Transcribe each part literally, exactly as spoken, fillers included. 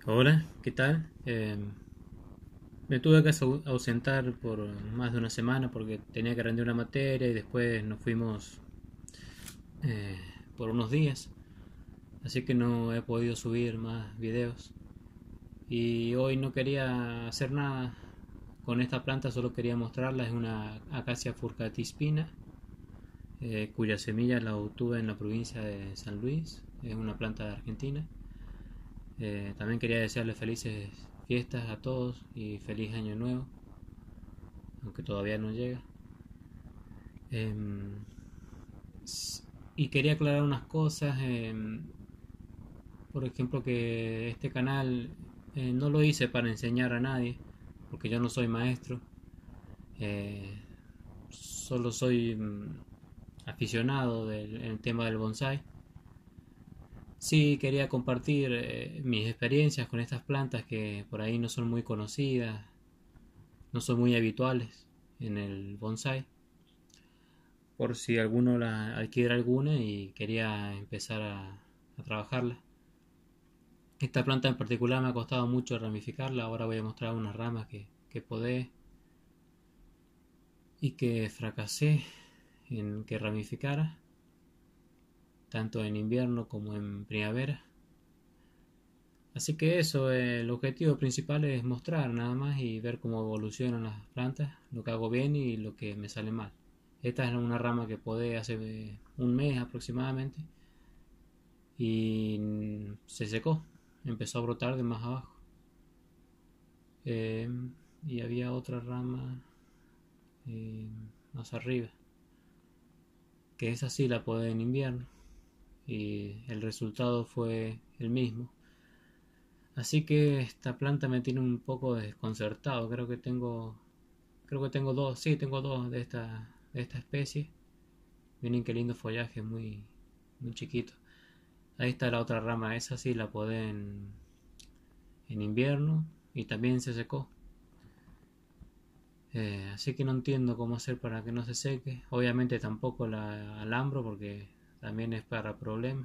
Hola, ¿qué tal? Eh, me tuve que au- ausentar por más de una semana porque tenía que rendir una materia y después nos fuimos eh, por unos días, así que no he podido subir más videos. Y hoy no quería hacer nada con esta planta, solo quería mostrarla. Es una Acacia furcatispina, eh, cuya semilla la obtuve en la provincia de San Luis. Es una planta de Argentina. Eh, también quería desearles felices fiestas a todos y feliz año nuevo, aunque todavía no llega. Em, y quería aclarar unas cosas, em, por ejemplo que este canal eh, no lo hice para enseñar a nadie, porque yo no soy maestro, eh, solo soy mm, aficionado del el tema del bonsai. Sí, quería compartir eh, mis experiencias con estas plantas que por ahí no son muy conocidas, no son muy habituales en el bonsai, por si alguno la adquiere alguna y quería empezar a, a trabajarla. Esta planta en particular me ha costado mucho ramificarla. Ahora voy a mostrar unas ramas que, que podé y que fracasé en que ramificara, tanto en invierno como en primavera. Así que eso, eh, el objetivo principal es mostrar nada más y ver cómo evolucionan las plantas, lo que hago bien y lo que me sale mal. Esta es una rama que podé hace eh, un mes aproximadamente y se secó, empezó a brotar de más abajo. Eh, y había otra rama eh, más arriba, que esa sí la podé en invierno y el resultado fue el mismo. Así que esta planta me tiene un poco desconcertado. Creo que tengo, creo que tengo dos, sí, tengo dos de esta, de esta especie. Miren qué lindo follaje, muy, muy chiquito. Ahí está la otra rama, esa sí la podé en, en invierno y también se secó. Eh, así que no entiendo cómo hacer para que no se seque. Obviamente tampoco la alambro porque también es para problemas.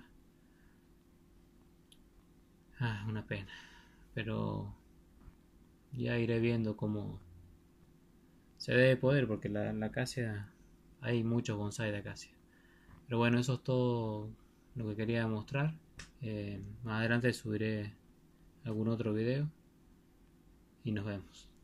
Ah, una pena. Pero ya iré viendo cómo se debe poder porque la, la acacia, hay muchos bonsai de acacia. Pero bueno, eso es todo lo que quería mostrar. Eh, más adelante subiré algún otro video y nos vemos.